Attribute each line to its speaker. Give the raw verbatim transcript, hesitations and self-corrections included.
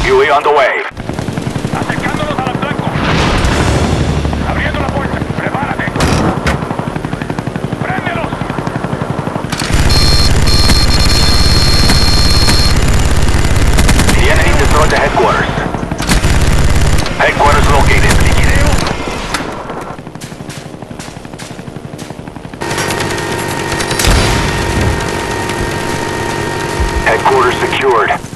Speaker 1: Huey on the way.
Speaker 2: Acercándonos al blanco. Abriendo la puerta. Prepárate. ¡Préndelos!
Speaker 1: The enemy destroyed the headquarters. Headquarters located. Headquarters secured.